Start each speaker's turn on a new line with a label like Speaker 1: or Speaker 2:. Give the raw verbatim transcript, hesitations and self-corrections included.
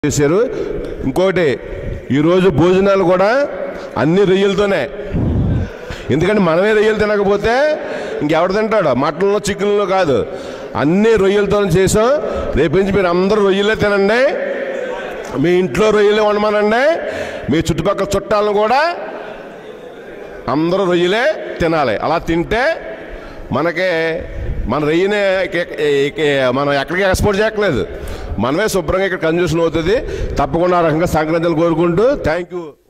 Speaker 1: చేశారు. ఇంకోటి ఈరోజు భోజనాలు కూడా అన్ని రొయ్యలతోనే. ఎందుకంటే మనమే రొయ్యలు తినకపోతే ఇంకెవడు తింటాడు? మటన్లో చికెన్లో కాదు, అన్ని రొయ్యలతో చేసాం. రేపు నుంచి మీరు అందరూ రొయ్యలే తినండి, మీ ఇంట్లో రొయ్యలే వండమనండి, మీ చుట్టుపక్కల చుట్టాలను కూడా అందరూ రొయ్యలే తినాలి. అలా తింటే మనకి మన రొయ్యనే మనం ఎక్కడికి ఎక్స్పోర్ట్ చేయట్లేదు, మనమే శుభ్రంగా ఇక్కడ కన్జ్యూషన్ అవుతుంది. తప్పకుండా ఆ రకంగా సంక్రాంతిని కోరుకుంటూ థ్యాంక్ యూ.